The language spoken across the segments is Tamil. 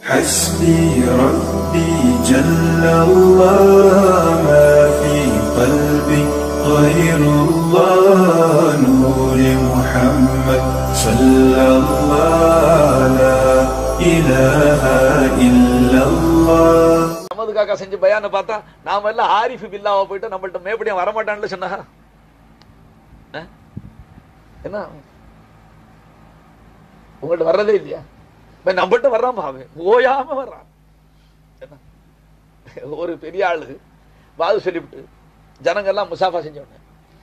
حسبي ربي جل الله ما في قلبي غير الله نور محمد صلى الله لا إله إلا الله. நமது காக்கா செஞ்ச பயானை பார்த்தா நாம எல்லாம் ஆரிஃபு பில்லாவா போயிட்டு நம்மள்ட்ட மேப்படியா வரமாட்டான்னு சொன்னா என்ன உங்கள்ட்ட வர்றதே இல்லையா? நம்மள்ட்ட வர்றான் பாவே ஓயாம வர்றான். ஒரு பெரிய ஆளு வாது சொல்லிவிட்டு ஜனங்கள்லாம் முசாஃபா செஞ்ச உடனே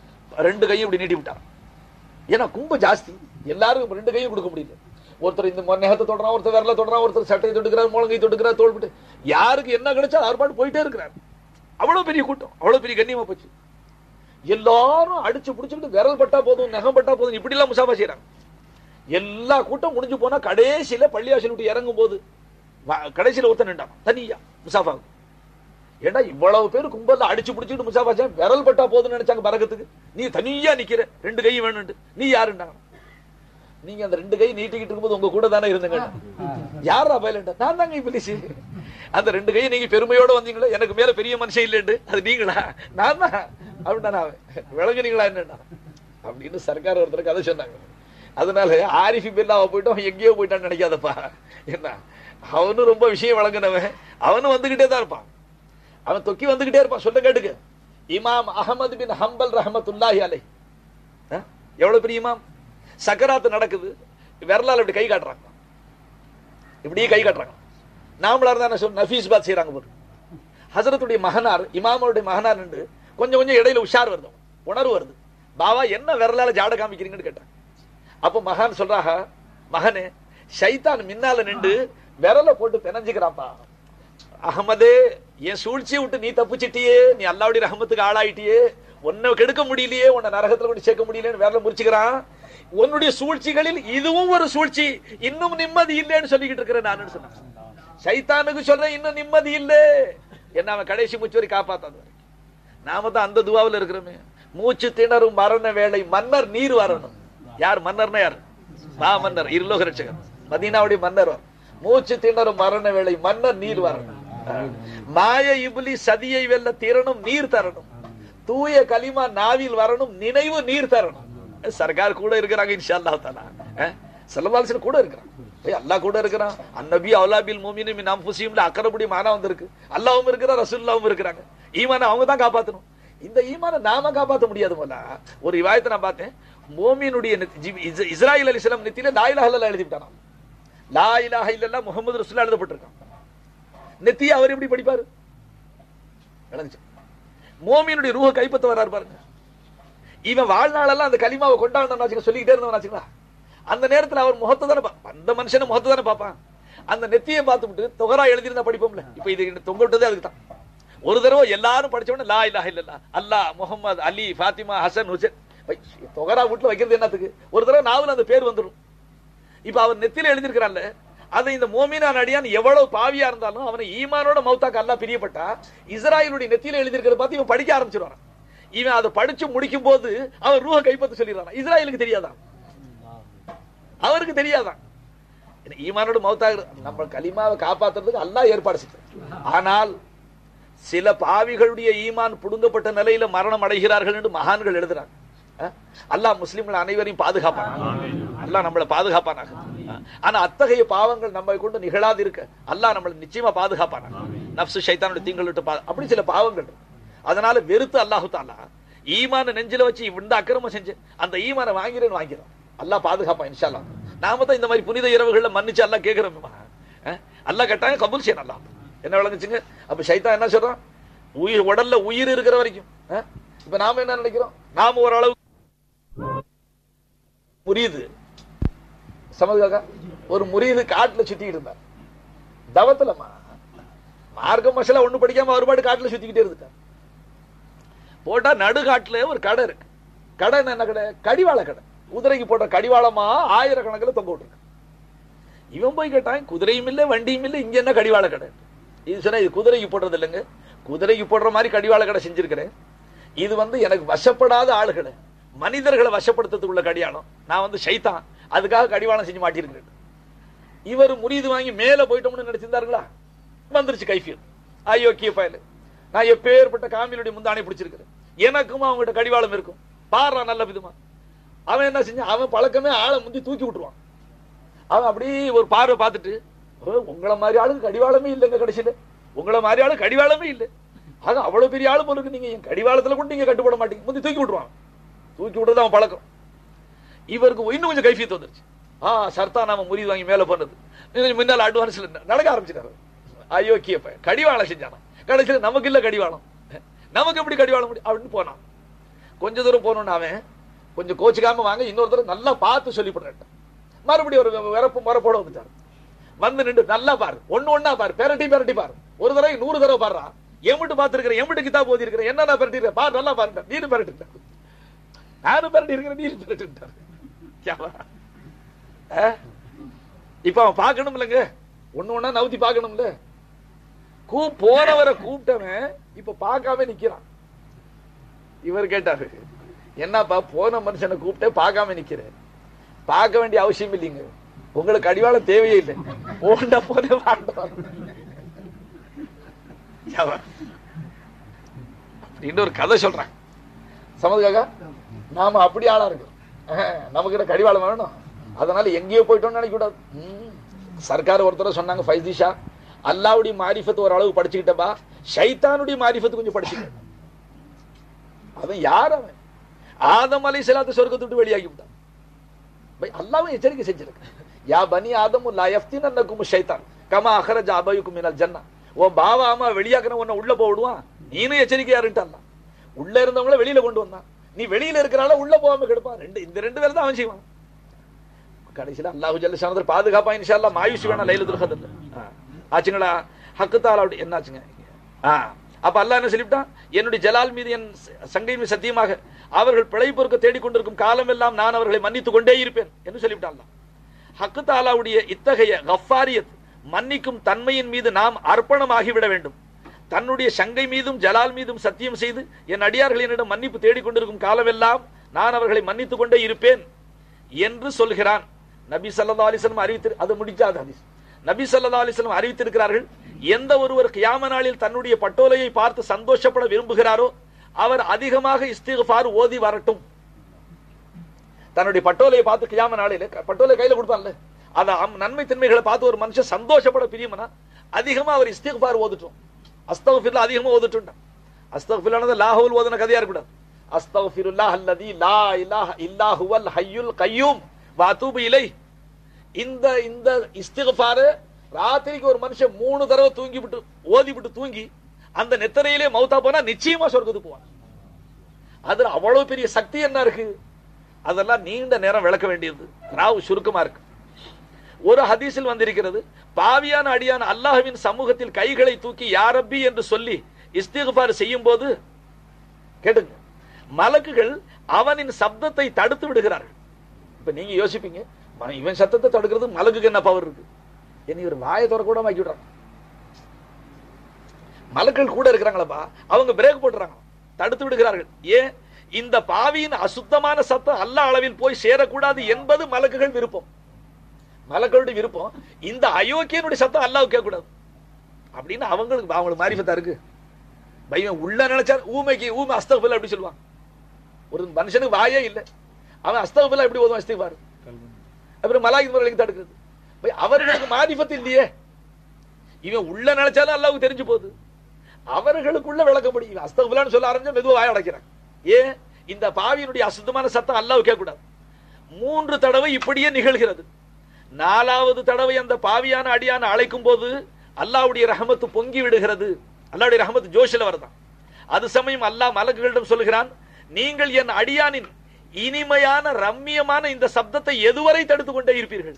2 கையும் இப்படி நீட்டி விட்டான். ஏன்னா கும்பம் ஜாஸ்தி, எல்லாரும் 2 கையும் கொடுக்க முடியல. ஒருத்தர் இந்த நெகத்தை தொடுறான், ஒருத்தர் விரல தொடுறான், ஒருத்தர் சட்டையை தொடுக்கிறார், முழங்கை தொடுக்கிறார், தோல்விட்டு யாருக்கு என்ன கிடைச்சா அவர் பாட்டு போயிட்டே இருக்கிறார். அவ்வளவு பெரிய கூட்டம், அவ்வளவு பெரிய கண்ணியமா போச்சு. எல்லாரும் அடிச்சு பிடிச்சிட்டு விரல் பட்டா போதும், நகம் பட்டா போதும், இப்படி எல்லாம் முசாஃபா செய்யறாங்க. எல்லா கூட்டம் முடிஞ்சு போனா கடைசியில பள்ளியாசல் விட்டு இறங்கும் போது கடைசியில ஒருத்தன் நின்றான் தனியா முசாஃபா. ஏன்னா இவ்வளவு பேர் கும்பல்ல அடிச்சு பிடிச்சிட்டு முசாஃபா செய்ய விரல் பட்டா போதுன்னு நினைச்சாங்க பரகத்துக்கு. நீ தனியா நிக்கிற, 2 கையும் வேணும்னு. நீ யாருன்னாங்க? நீங்க அந்த 2 கை நீட்டிக்கிட்டு இருக்கும்போது உங்க கூட தானே இருந்தங்க. யாரா பயிலண்டா? நான் தாங்க இப்ளீஸ். அந்த 2 கையை நீங்க பெருமையோட வந்தீங்களா, எனக்கு மேல பெரிய மனுஷன் இல்லைண்டு, அது நீங்களா? நான் தான் அப்படின்னா விளங்குனீங்களா என்னன்னா அப்படின்னு சர்க்கார் ஒருத்தர் கதை சொன்னாங்க. அதனால ஆரிஃபி பில்லாவை போயிட்டு அவன் எங்கேயோ போயிட்டான்னு நினைக்காதப்பா. என்ன அவனும் ரொம்ப விஷயம் வழங்கினவன், அவனும் வந்துகிட்டே தான் இருப்பான். அவன் தொக்கி வந்துகிட்டே இருப்பான். சொல்ல கேட்டுக்க, இமாம் அஹமது பின் ஹம்பல் ரஹமத்துல்லாஹி அலைஹி எவ்வளவு பெரிய இமாம். சக்கராத்து நடக்குது, விரலால் இப்படி கை காட்டுறாங்க, இப்படியே கை காட்டுறாங்க. நாமளா இருந்தா என்ன நஃபீஸ் பாத் செய்யறாங்க போது. ஹசரத்துடைய மகனார், இமாமருடைய மகனார் நின்று கொஞ்சம் கொஞ்சம் இடையில உஷார் வருது, உணர்வு வருது. பாவா என்ன விரலால ஜாட காமிக்கிறீங்கன்னு கேட்டாங்க. அப்ப மகான் சொல்றாக, மகனே ஷைத்தான் மின்னால நின்று விரல போட்டு பிணைஞ்சுக்கிறாப்பா. அகமதே என் சூழ்ச்சியை விட்டு நீ தப்பிச்சிட்டியே, நீ அல்லாவுடைய ரஹமத்துக்கு ஆளாயிட்டியே, உன்னை கெடுக்க முடியலையே, உன்னை நரகத்துல கொண்டு சேர்க்க முடியலன்னு விரல முறிச்சுக்கிறான். உன்னுடைய சூழ்ச்சிகளில் இதுவும் ஒரு சூழ்ச்சி, இன்னும் நிம்மதி இல்லைன்னு சொல்லிக்கிட்டு இருக்கிறேன் நான் சொன்னேன். ஷைத்தானுக்கு சொல்றேன் இன்னும் நிம்மதி இல்லை, என்ன அவன் கடைசி மூச்சு வரை காப்பாத்தாது. நாம தான் அந்த துவாவில் இருக்கிறோமே. மூச்சு திணறும் மரண வேளை மன்னர் நீர் வரணும். யார் மன்னர்னா? யார்? மன்னர், இருலோக ரட்சகர், மதீனாவுடைய மன்னர். மூச்சு திணறும் மரண வேளை மன்னர் நீர் வரணும். மாய இபுலி சதியை வெல்ல திறனும் நீர் தரணும். தூய கலிமா நாவில் வரணும், நினைவு நீர் தரணும். சர்க்கார் கூட இருக்கிறாங்க இன்ஷா அல்லாஹ் தஆலா. ஸல்லல்லாஹு அலைஹி கூட இருக்கிறான், அல்லாஹ் கூட இருக்கிறான். அந்நபி அவுலா பில் முஃமினீன மின் அன்ஃபுஸிஹிம் அக்ரபுடி மானா வந்திருக்கு. அல்லாஹ்வும் இருக்கிறார், ரசூலுல்லாஹ்வும் இருக்கிறாங்க. ஈமானை அவங்க தான் காப்பாற்றணும். இந்த ஈமானை நாம காப்பாற்ற முடியாது. போல ஒரு ரிவாயத்தை நான் பார்த்தேன், மோமினுடைய இஸ்ராயில் அலைஹிஸ்ஸலாம் நெத்தியில லா இலாஹ இல்லல்லாஹ் எழுதிட்டானா. லா இலாஹ இல்லல்லாஹ் முஹம்மது ரசூலுல்லாஹ் எழுதப்பட்டிருக்கான். நெத்தியை அவர் எப்படி படிப்பாரு? மோமினுடைய ரூஹ கைப்பற்ற வர்றாரு பாருங்க. இவன் வாழ்நாளெல்லாம் அந்த கலிமாவை கொண்டாடணும் சொல்லிக்கிட்டே இருந்தவன். அந்த நேரத்தில் அவர் முகத்தை தானே, அந்த மனுஷன முகத்தை தானே பார்ப்பான். அந்த நெத்தியை பார்த்து விட்டு தொகரா எழுதிருந்தா படிப்போம்ல. இப்ப இது தொங்க விட்டதே அதுக்கு தான். ஒரு தடவை எல்லாரும் படிச்சோடனே லா இலாஹ இல்லல்லாஹ் அல்லாஹ் முஹம்மது அலி ஃபாத்திமா ஹசன் ஹுசைன் தொகரா வீட்டுல வைக்கிறது என்னத்துக்கு? ஒரு தடவை நாவல் அந்த பேர் வந்துடும். இப்ப அவர் நெத்தியில எழுதியிருக்கிறான்ல, அதை இந்த மோமினான் அடியான் எவ்வளவு பாவியா இருந்தாலும் அவனை ஈமானோட மௌத்தாக்கு அல்லாஹ் பிரியப்பட்டா இஸ்ராயலுடைய நெத்தியில எழுதியிருக்கிறத பார்த்து இவன் படிக்க ஆரம்பிச்சிருவான். இவன் அதை படிச்சு முடிக்கும் போது அவன் ரூஹ கைப்பற்ற சொல்லிடுறான். இஸ்ராயலுக்கு தெரியாதான், அவருக்கு தெரியாதான். ஈமானோட மௌத்தாக நம்ம கலிமாவை காப்பாற்றுறதுக்கு அல்லாஹ் ஏற்பாடு செய்தார். ஆனால் சில பாவிகளுடைய ஈமான் புடுங்கப்பட்ட நிலையில மரணம் அடைகிறார்கள் என்று மகான்கள் எழுதுறாங்க. அல்லாஹ் முஸ்லிம்கள் அனைவரையும் பாதுகாப்பானாக, அல்லாஹ் நம்மளை பாதுகாப்பானாக. ஆனா அத்தகைய பாவங்கள் நம்ம கொண்டு நிகழாது இருக்க அல்லாஹ் நம்மளை நிச்சயமா பாதுகாப்பானாக. நப்சு ஷைத்தானுடைய தீங்குகள் விட்டு அப்படி சில பாவங்கள். அதனால வெறுத்து அல்லாஹு தஆலா ஈமான நெஞ்சில வச்சு இந்த அக்கிரமம் செஞ்சு அந்த ஈமானை வாங்கிறோம். அல்லாஹ் பாதுகாப்பான் இன்ஷா அல்லாஹ். நாம தான் இந்த மாதிரி புனித இரவுகள்ல மன்னிச்சு அல்லாஹ் கேட்கிறோம். அல்லாஹ் கட்டாயம் கபூல் செய்யணும். அல்லாஹ் என்ன விளங்குச்சுங்க? அப்ப ஷைத்தான் என்ன சொல்றான்? உயிர் உடல்ல உயிர் இருக்கிற வரைக்கும். இப்ப நாம என்ன நினைக்கிறோம்? நாம ஓரளவு முரீது சமதுக்காக ஒரு முரீது காட்டுல சுத்திக்கிட்டு இருந்தார். தவத்துலமா மார்க்க மசாலா ஒண்ணு படிக்காம ஒரு பாட்டு காட்டுல சுத்திக்கிட்டே இருந்துட்டார். போட்டா நடுகாட்டுல ஒரு கடை இருக்கு. கடை என்ன கடை? கடிவாள கடை. குதிரைக்கு போட்ட கடிவாளமா 1000 கணக்கில் தொங்க விட்டுருக்கு. இவன் போய் கேட்டான், குதிரையும் இல்லை வண்டியும் இல்லை, இங்க என்ன கடிவாள கடை? இது சொன்னா இது குதிரைக்கு போடுறது இல்லைங்க, குதிரைக்கு போடுற மாதிரி கடிவாள கடை செஞ்சிருக்கிறேன். இது எனக்கு வசப்படாத ஆளுகளை, மனிதர்களை வசப்படுத்துறதுக்குள்ள கடியாளம். நான் ஷைத்தான், அதுக்காக கடிவாளம் செஞ்சு மாட்டிருக்கிறேன். இவர் முரீது வாங்கி மேல போயிட்டோம்னு நினைச்சிருந்தாருங்களா? வந்துருச்சு கைஃபியத். ஐயோக்கிய பயல, நான் எப்பேற்பட்ட காமிலுடைய முந்தானை பிடிச்சிருக்கிறேன், எனக்கும் அவங்ககிட்ட கடிவாளம் இருக்கும் பாடுறா நல்ல விதமா. அவன் என்ன செஞ்சான், அவன் பழக்கமே ஆளை முந்தி தூக்கி விட்டுருவான். அவன் அப்படி ஒரு பார்வை பார்த்துட்டு, உங்களை மாதிரி ஆளுக்கு கடிவாளமே இல்லைங்க, கடைசியில உங்களை மாதிரி ஆளு கடிவாளமே இல்லை, ஆக அவ்வளவு பெரிய ஆளு போல நீங்க என் கடிவாளத்துல கூட நீங்க கட்டுப்பட மாட்டீங்க, முந்தி தூக்கி விட்டுருவான். தூக்கி விடுறது அவன் பழக்கம். இவருக்கு இன்னும் கொஞ்சம் கைஃபியத் வந்துருச்சு. சர்தா நாம முறிது வாங்கி மேல போனது முன்னால அட்வான்ஸ்ல நடக்க ஆரம்பிச்சிட்டாரு. ஐயோக்கிய கடிவாளம் செஞ்சானா, கடைசியில நமக்கு இல்ல கடிவாளம், நமக்கு எப்படி கடிவாளம் முடியும் அப்படின்னு போனான். கொஞ்ச தூரம் போனோன்னு அவன் கொஞ்சம் கோச்சிக்காம வாங்க, இன்னொருத்தர் நல்லா பார்த்து சொல்லிவிடுறேன். மறுபடியும் ஒரு வரப்போட வந்துட்டாரு. வந்து நின்று நல்லா பாரு, ஒண்ணா பாரு, பெரட்டி பெரட்டி பாரு, ஒரு தடவை 100 தடவை பாடுறா, எம்பிட்டு பார்த்திருக்கிறேன், எம்பிட்டு கிதாப் ஓதி இருக்கிறேன், என்ன பெரட்டி இருக்க பாரு, நல்லா பாருங்க, நீரு பெரட்டு, நானும் பெரட்டி இருக்கிறேன், நீரு பெரட்டு. இப்ப அவன் பார்க்கணும் இல்லைங்க, ஒண்ணா நவுத்தி பார்க்கணும்ல. போனவரை கூப்பிட்டவன் இப்ப பார்க்காம நிக்கிறான். இவர் கேட்டாரு, என்னப்பா போன மனுஷனை கூப்பிட்டே பார்க்காம நிக்கிறேன். பார்க்க வேண்டிய அவசியம் இல்லைங்க, உங்களுக்கு அடிவாளம் தேவையே இல்லை, போண்டா போன அப்படின்னு ஒரு கதை சொல்றாங்க. சமதுக்காக நாம அப்படி ஆளா இருக்கோம், நமக்கு கடிவாளம் வேணும், அதனால எங்கேயோ போயிட்டோம்னு நினைக்க கூடாது. சர்க்கார் ஒருத்தர சொன்னாங்க, ஃபைதிஷா அல்லாவுடைய மாரிஃபத் ஒரு அளவு படிச்சுக்கிட்டப்பா, ஷைத்தானுடைய மாரிஃபத் கொஞ்சம் படிச்சுக்கிட்ட. அவன் யார்? அவன் ஆதம் அலைஹிஸ்ஸலாத்து சொர்க்கத்தை விட்டு வெளியாகி விட்டான். அல்லாஹ்வும் எச்சரிக்கை செஞ்சிருக்கு, யா பனி ஆதம் லா யஃப்தினன்னகும் ஷைத்தான் கமா அஹ்ரஜ அபயுக்கும் மினல் ஜன்னah. ஓ பாவா அம்மா வெளியாக்குன உன்னை உள்ள போடுவான், நீனும் எச்சரிக்கையா இருட்டான். உள்ள இருந்தவங்கள வெளியில கொண்டு வந்தான், நீ வெளியில இருக்கிறனால உள்ள போகாம கெடுப்பான். இந்த ரெண்டு பேர் தான் அவன் செய்வான். கடைசியில அல்லாஹ் ஜல்ல ஷானஹு பாதுகாப்பா இன்ஷா அல்லாஹ் மாயுஷ் வேணா லைலத்துல் கத்ர் ஆச்சுங்களா. ஹக்கு தஆலா என்ன ஆச்சுங்க? அப்ப அல்லாஹ் என்ன சொல்லிவிட்டான், என்னுடைய ஜலால் மீது என் சங்கை மீது சத்தியமாக அவர்கள் பிழை பொறுக்க தேடிக்கொண்டிருக்கும் காலம் எல்லாம் நான் அவர்களை மன்னித்துக் கொண்டே இருப்பேன் என்று சொல்லிவிட்டான். ஹக்கு தஆலாவுடைய இத்தகைய கஃபாரியத் மன்னிக்கும் தன்மையின் மீது நாம் அர்ப்பணமாகிவிட வேண்டும். தன்னுடைய சங்கை மீதும் ஜலால் மீதும் சத்தியம் செய்து என் அடியார்கள் என்னிடம் மன்னிப்பு தேடிக்கொண்டிருக்கும் காலமெல்லாம் நான் அவர்களை மன்னித்துக் கொண்டே இருப்பேன் என்று சொல்கிறான். நபி ஸல்லல்லாஹு அலைஹி வஸல்லம் அறிவித்து, அது முடிச்சாத ஹதீஸ். நபி ஸல்லல்லாஹு அலைஹி வஸல்லம் அறிவித்திருக்கிறார்கள், எந்த ஒருவர் கியாம நாளில் தன்னுடைய பட்டோலையை பார்த்து சந்தோஷப்பட விரும்புகிறாரோ அவர் அதிகமாக இஸ்திக்ஃபார் ஓதி வரட்டும். தன்னுடைய பட்டோலையை பார்த்து கியாம நாளில் பட்டோலை கையில கொடுப்பான்ல, அத நன்மை தன்மைகளை பார்த்து ஒரு மனுஷன் சந்தோஷப்பட பிரியமனா அதிகமா அவர் இஸ்திக்ஃபார் ஓதட்டும், அஸ்தக்ஃபிருல்லாஹ் அதிகமா ஓதட்டும். அஸ்தக்ஃபிருல்லாஹ் லாஹுல் ஓதன கதையா இருக்கக்கூடாது. அஸ்தக்ஃபிருல்லாஹ் அல்லதி லா இலாஹ இல்லா ஹுவல் ஹய்யுல் கய்யூம் வ அதூபு இலைஹ். இந்த இஸ்திக்ஃபார் ராத்திரிக்கு ஒரு மனுஷன் 3 தடவை தூங்கி விட்டு ஓதி விட்டு தூங்கி அந்த நெத்தரையிலே மௌத்தா போனா நிச்சயமா சொர்க்கத்துக்கு போவான். அதுல அவ்வளவு பெரிய சக்தி என்ன இருக்கு, அதெல்லாம் நீண்ட நேரம் விளக்க வேண்டியது, ராவு சுருக்கமா இருக்கு. ஒரு ஹதீஸில் வந்திருக்கிறது, பாவியான அடியான அல்லாஹ்வின் சமூகத்தில் கைகளை தூக்கி யா ரப்பி என்று சொல்லி இஸ்திக்ஃபார் செய்யும் போது கேட்டுங்க, மலக்குகள் அவனின் சப்தத்தை தடுத்து விடுகிறார்கள். இப்ப நீங்க யோசிப்பீங்க, இவன் சத்தத்தை தடுக்கிறது மலக்குக்கு என்ன பவர் இருக்கு? என்ன ஒரு வாயை திறக்க கூட வாக்கி விடுறாங்க. மலக்கள் கூட இருக்கிறாங்களப்பா, அவங்க பிரேக் போட்டுறாங்க, தடுத்து விடுகிறார்கள். ஏன்? இந்த பாவியின் அசுத்தமான சத்தம் அல்லாஹ் அளவில் போய் சேரக்கூடாது என்பது மலக்குகள் விருப்பம். மலக்களுடைய விருப்பம் இந்த அயோக்கியனுடைய சத்தம் அல்லாஹ் கேட்கக்கூடாது அப்படின்னு அவங்களுக்கு மாரிஃபத்தா இருக்கு. பையன் உள்ள நினைச்சா ஊமை அஸ்தக்ஃபிருல்லாஹ் அப்படி சொல்லுவான். ஒரு மனுஷனுக்கு வாயே இல்லை, அவன் அஸ்தக்ஃபிருல்லாஹ் எப்படி ஓதுவான்? இஸ்திக்ஃபார். அப்புறம் மலாயிக் முறைக்கு தடுக்கிறது. அவர்களுக்கு மாரிஃபத் இல்லையே, இவன் உள்ள நினைச்சாலும் அல்லாஹ்வுக்கு தெரிஞ்சு போகுது. அவர்களுக்குள்ள விளக்க முடியும். அஸ்தக்ஃபிருல்லாஹ்னு சொல்ல ஆரம்பிச்சா மெதுவா வாய அடைக்கிறாங்க. ஏன்? இந்த பாவியினுடைய அசுத்தமான சத்தம் அல்லாஹ் கேட்கக்கூடாது. 3 தடவை இப்படியே நிகழ்கிறது. 4வது தடவை அந்த பாவியான அடியான அழைக்கும் போது அல்லாஹ்வுடைய ரஹமத்து பொங்கி விடுகிறது. அல்லாஹ்வுடைய ரஹமத்து ஜோஷில வருதான். அது சமயம் அல்லாஹ் மலக்குகளிடம் சொல்கிறான், நீங்கள் என் அடியானின் இனிமையான ரம்மியமான இந்த சப்தத்தை எதுவரை தடுத்துக் கொண்டே இருப்பீர்கள்?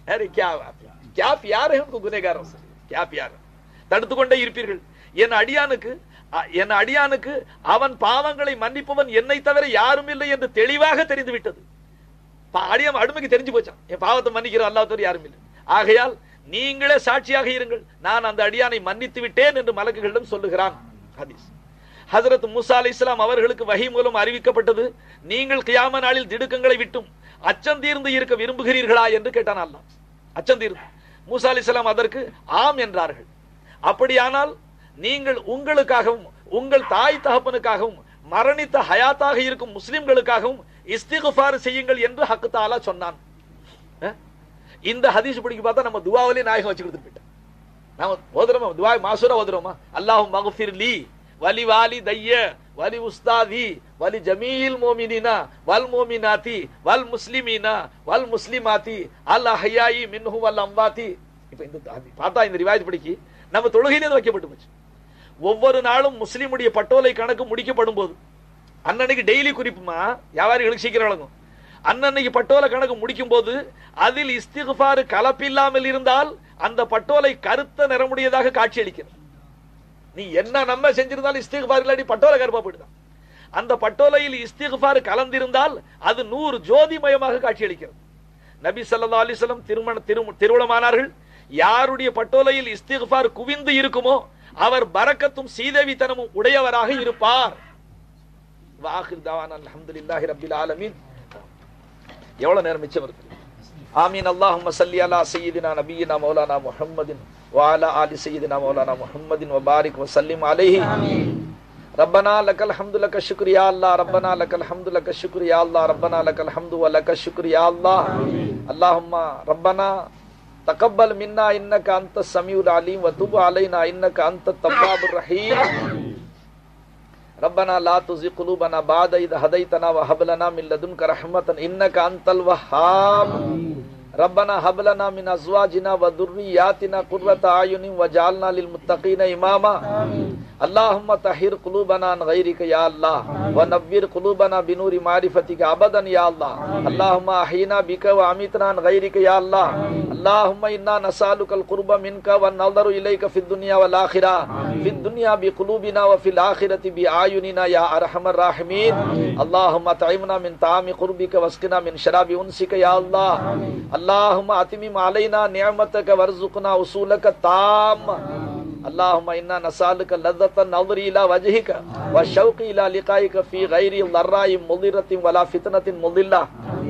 தடுத்துக் கொண்டே இருப்பீர்கள். என் அடியானுக்கு அவன் பாவங்களை மன்னிப்பவன் என்னை தவிர யாரும் இல்லை என்று தெளிவாக தெரிந்து விட்டது. அடிமைக்கு தெரிஞ்சு போச்சான், என் பாவத்தை மன்னிக்கிற அல்லாஹ் தவிர யாரும் இல்லை. ஆகையால் நீங்களே சாட்சியாக இருங்கள், நான் அந்த அடியானை மன்னித்து விட்டேன் என்று மலக்குகளிடம் சொல்லுகிறான். ஹதீஸ். ஹஜ்ரத் மூசா அலைஹிஸ்ஸலாம் அவர்களுக்கு வஹி மூலம் அறிவிக்கப்பட்டது, நீங்கள் கியாம நாளில் திடுக்கங்களை விட்டும் அச்சம் தீர்ந்து இருக்க விரும்புகிறீர்களா என்று கேட்டான் அல்லாஹ். அச்சம் தீர்ந்து மூசா அலைஹிஸ்ஸலாம் அதற்கு ஆம் என்றார்கள். அப்படியானால் நீங்கள் உங்களுக்காகவும் உங்கள் தாய் தகப்பனுக்காகவும் மரணித்த ஹயாத்தாக இருக்கும் முஸ்லிம்களுக்காகவும் இஸ்திக்ஃபார் செய்யுங்கள் என்று ஹக் தஆலா சொன்னான். இந்த ஹதீஸ் படிக்க பார்த்தா நம்ம துஆவிலே நாயகம் வச்சு கொடுத்துட்டு போயிட்டோம். நாம ஓதுறோமா துஆ மாசூரா ஓதுறோமா? அல்லாஹும்ம மக்ஃபிர் லீ வலி வாலிதைய வலி உஸ்தாதி வலி ஜமீல் மோமினினா வல் மோமினாத்தி வல் முஸ்லிமீனா வல் முஸ்லிமாத்தி அல் அஹ்யாயி மின்ஹு வல் அம்வாத்தி. இப்ப இந்த பார்த்தா இந்த ரிவாயத் படிக்கி நம்ம தொழுகையிலே வைக்கப்பட்டு போச்சு. ஒவ்வொரு நாளும் முஸ்லிமுடைய பட்டோலை கணக்கு முடிக்கப்படும் போது அன்னன்னைக்கு டெய்லி குறிப்புமா வியாபாரிகளுக்கு சீக்கிரம் வழங்கும். அன்னன்னைக்கு பட்டோலை கணக்கு முடிக்கும் போது அதில் இஸ்திக்ஃபார் கலப்பில்லாமல் இருந்தால் அந்த பட்டோலை கருத்த நிறமுடையதாக காட்சி அளிக்கிறது. நீ என்ன நம்ம செஞ்சிருந்தாலும் இஸ்திக்ஃபார் இல்லாட்டி பட்டோலை கருப்பா போயிடுதான். அந்த பட்டோலையில் இஸ்திக்ஃபார் கலந்திருந்தால் அது 100 ஜோதிமயமாக காட்சி அளிக்கிறது. நபி ஸல்லல்லாஹு அலைஹி வஸல்லம் திருமணமானார்கள். யாருடைய பட்டோலையில் இஸ்திக்ஃபார் குவிந்து இருக்குமோ அவர் பரக்கத்தும் சீதேவித்தனமும் உடையவராக இருப்பார். வாஹிர் தவானா அல்ஹம்துலில்லாஹி ரப்பில் ஆலமீன். எவ்வளவு நேரம் மிச்சம் இருக்கு? ஆமீன். அல்லாஹும்ம ஸல்லி அலா சய்யிதினா நபியினா மௌலானா முஹம்மதின் வ அலா ஆலி சய்யிதினா மௌலானா முஹம்மதின் வ பாரிக் வ சல்லிம் அலைஹி. ரப்பனா லக்கல் ஹம்து லக்க ஷுக்ரு யா அல்லாஹ். ரப்பனா லக்கல் ஹம்து லக்க ஷுக்ரு யா அல்லாஹ். ரப்பனா லக்கல் ஹம்து வ லக்க ஷுக்ரு யா அல்லாஹ். அல்லாஹும்ம ரப்பனா தகப்பல் மின்னா இன்னக அன்த ஸமீஉல் அலீம் வ துப் அலைனா இன்னக அன்த தவ்வாபுர் ரஹீம். ரப்பனா லா துஸிக் குலூபனா பஅத இத் ஹதைதனா வ ஹப் லனா மின் லதுன்க ரஹ்மத்தன் இன்னக அன்தல் வஹ்ஹாப். ரப்பனா ஹப் லனா மின் அஸ்வாஜினா வ துர்ரியாத்தினா குர்ரத அயுனின் வஜஅல்னா லில் முத்தகீன இமாமா. اللهم طهر قلوبنا عن غيرك يا الله ونور قلوبنا بنور معرفتك ابدا يا الله. اللهم احينا بك وامتنا عن غيرك يا الله. اللهم انا نسالك القرب منك والنظر اليك في الدنيا والاخره. في الدنيا بقلوبنا وفي الاخره باعيننا يا ارحم الراحمين. اللهم اطعمنا من طعام قربك واسقنا من شراب انسك يا الله. اللهم اتمم علينا نعمتك وارزقنا وصولك التام. اللهم انا نسالك لذة النظر الى وجهك والشوق الى لقائك في غير ضراء مضرة ولا فتنة مضلة.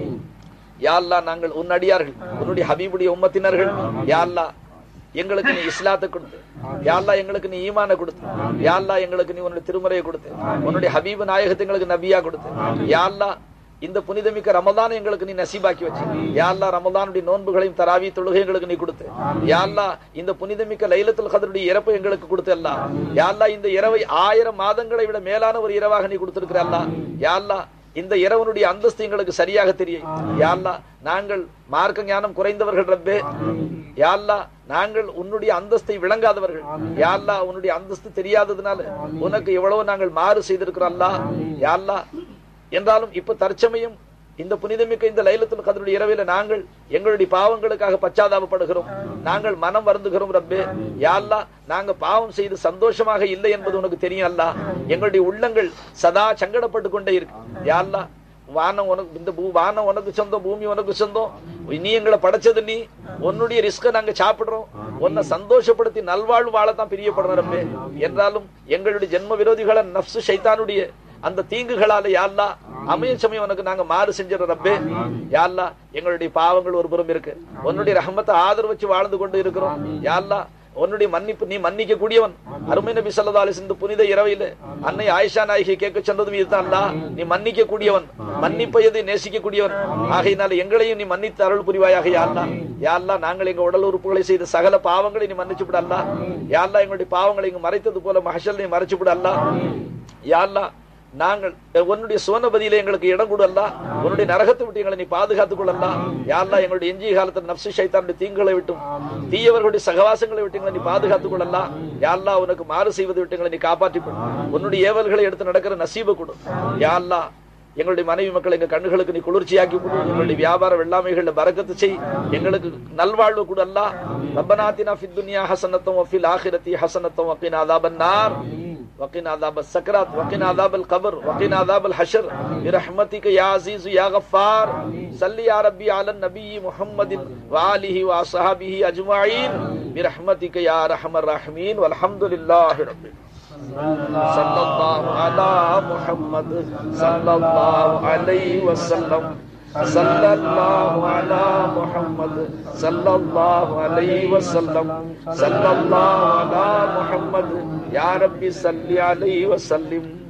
யா அல்லாஹ், நாங்கள் உன் அடியார்கள், உன்னுடைய ஹபீபுடைய உம்மத்தினர்கள். யா அல்லாஹ், எங்களுக்கு நீ இஸ்லாத்தை கொடுத்து, யா அல்லாஹ் எங்களுக்கு நீ ஈமான கொடுத்து, யா அல்லாஹ் எங்களுக்கு நீ உன்னுடைய திருமறையை கொடுத்து, உன்னுடைய ஹபீபு நாயகத்தை எங்களுக்கு நபியா கொடுத்து, யா அல்லாஹ் இந்த புனிதமிக்க ரமலான் எங்களுக்கு நீ நசீபாக்கி வச்சு, யா அல்லாஹ் ரமலானுடைய நோன்புகளையும் தராவி தொழுகை எங்களுக்கு நீ கொடுத்து, யா அல்லாஹ் இந்த புனிதமிக்க லைலத்துல் கத்ருடைய இரவை எங்களுக்கு கொடுத்து, அல்லாஹ் யா அல்லாஹ் இந்த இரவை 1000 மாதங்களை விட மேலான ஒரு இரவாக நீ கொடுத்திருக்கிற அல்லாஹ். யா அல்லாஹ் இந்த இரவனுடைய அந்தஸ்து எங்களுக்கு சரியாக தெரியும். யா அல்லாஹ் நாங்கள் மார்க்க ஞானம் குறைந்தவர்கள் ரப்பே. யா அல்லாஹ் நாங்கள் உன்னுடைய அந்தஸ்தை விளங்காதவர்கள். யா அல்லாஹ் உன்னுடைய அந்தஸ்து தெரியாததுனால உனக்கு எவ்வளவு நாங்கள் மாறு செய்திருக்கிறோம் அல்லாஹ். யா அல்லாஹ் என்றாலும் இப்ப தற்சமயம் இந்த புனிதமிக்க இந்த லைலத்துல் கத்ருடைய இரவில நாங்கள் எங்களுடைய பாவங்களுக்காக பச்சாதாபப்படுகிறோம். நாங்கள் மனம் வருந்துகிறோம் ரப்பே. யா அல்லாஹ் நாங்க பாவம் செய்து சந்தோஷமாக இல்லை என்பது உனக்கு தெரியும் அல்லாஹ். எங்களுடைய உள்ளங்கள் சதா சங்கடப்பட்டு கொண்டே இருக்கு. யா அல்லாஹ் வானம் உனக்கு, இந்த வானம் உனக்கு சொந்தம், பூமி உனக்கு சொந்தம். நீ எங்களை படைச்சது, நீ உன்னுடைய ரிஸ்க நாங்க சாப்பிடுறோம். உன்னை சந்தோஷப்படுத்தி நல்வாழ்வு வாழத்தான் பிரியப்படுறோம் ரப்பே. என்றாலும் எங்களுடைய ஜென்ம விரோதிகள நஃப்சு ஷைத்தானுடைய அந்த தீங்குகளால யா அல்லாஹ் அமைய சமயம் உனக்கு நாங்க மாறு செஞ்சிடறோம் ரப்பே. யா அல்லாஹ் எங்களுடைய பாவங்கள் ஒரு புறம் இருக்கு, உன்னுடைய ரஹமத்தை ஆதரவு வச்சு வாழ்ந்து கொண்டு இருக்கிறோம். யா அல்லாஹ் உன்னுடைய மன்னிப்பு, நீ மன்னிக்க கூடியவன். அருமை நபி ஸல்லல்லாஹு அலைஹி வஸல்லம் புனித இரவையில அன்னை ஆயிஷா நாயகி கேட்க சொன்னதும் இதுதான், அல்லாஹ் நீ மன்னிக்க கூடியவன், மன்னிப்பதை நேசிக்க கூடியவன். ஆகையினால எங்களையும் நீ மன்னித்து அருள் புரிவாயாக யா அல்லாஹ். யா அல்லாஹ் நாங்கள் எங்க உடல் உறுப்புகளை செய்த சகல பாவங்களை நீ மன்னிச்சு விட அல்லாஹ். யா அல்லாஹ் எங்களுடைய பாவங்களை இங்கு மறைத்தது போல மஹ்ஷர்ல நீ மறைச்சு விட அல்லாஹ். யா அல்லாஹ் நாங்கள் உன்னுடைய சுவனபதியில எங்களுக்கு இடம் கொடு அல்லாஹ். உன்னுடைய நரகத்தை விட்டு எங்களை நீ பாதுகாத்துக் கொள்ளலாம். யா அல்லாஹ் எங்களுடைய எஞ்சிய காலத்தில் நஃப்சு ஷைத்தானுடைய தீங்குகளை விட்டும் தீயவர்களுடைய சகவாசங்களை விட்டு எங்களை நீ பாதுகாத்துக் கொள்ளலாம். யா அல்லாஹ் உனக்கு மாறு செய்வதை விட்டு எங்களை நீ காப்பாற்றிக் கொள். உன்னுடைய ஏவல்களை எடுத்து நடக்கிற நசீபை கொடு. யா அல்லாஹ் எங்களுடைய மனைவி மக்கள் எங்க கண்ணுகளுக்கு நீ குளிர்ச்சியாக்கி கொடு. எங்களுடைய வியாபார வெள்ளாமைகள்ல பரக்கத்து செய். எங்களுக்கு நல்வாழ்வு கொடு அல்லாஹ். ரப்பனா ஆத்தினா ஃபித் துன்யா ஹஸனத்தன் வ ஃபில் ஆখিরাতি ஹஸனத்தன் வ கினா அஸாபன் நார் وقنا عذاب السكرات وقنا عذاب القبر وقنا عذاب الحشر برحمتك يا عزيز يا غفار. صل يا ربي على النبي محمد وآله وصحبه أجمعين برحمتك يا أرحم الراحمين والحمد لله رب صلى الله على محمد صلى الله عليه وسلم ஸல்லல்லாஹு அலா முஹம்மது ஸல்லல்லாஹு அலைஹி வஸல்லம் ஸல்லல்லாஹு அலா முஹம்மது யா ரப்பி ஸல்லி அலைஹி வஸல்லிம்.